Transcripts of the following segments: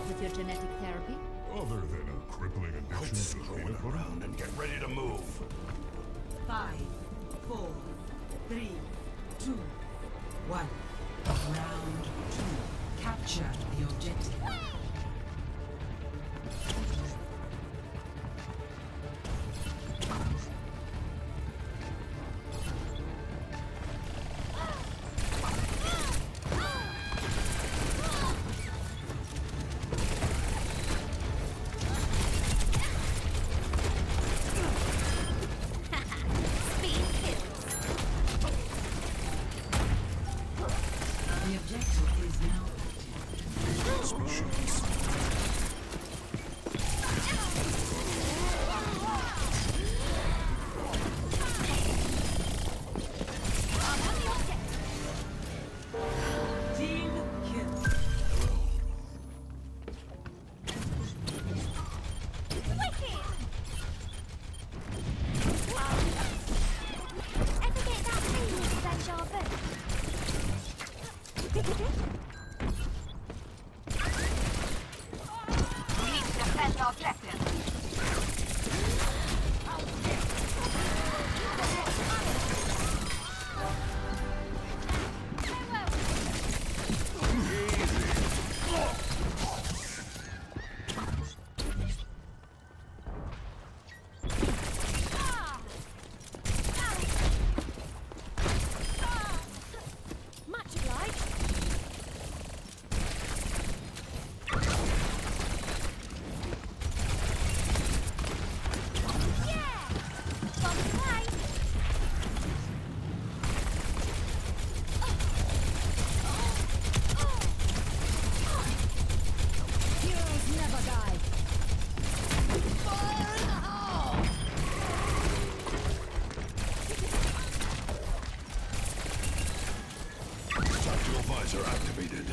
with your genetic therapy? Other than a crippling Quit addiction to screwing peanut butter. around and get ready to move. 5, 4, 3, 2, 1. Round 2. Capture the objective. The objective is now active. Species. Team kill. Ever get that feeling of deja We need to defend the objective. Much obliged. Yeah! Fun to play. Heroes never die. Fire in the hole! Tactical visor activated.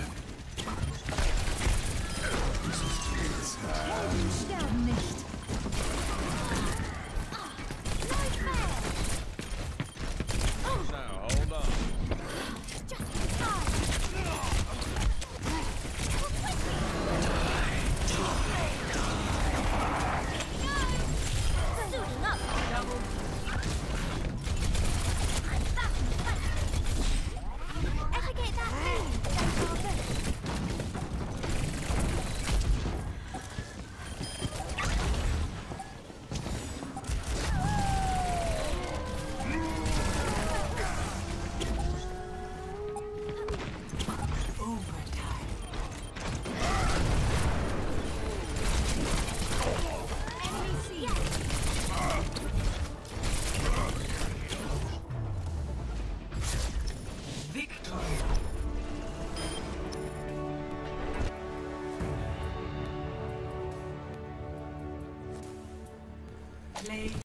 Helden sterben nicht. Nightmare! Now, hold on. Just in time. Suiting up. Ever get that feeling? Overtime. Enemy seen. Victory. Play.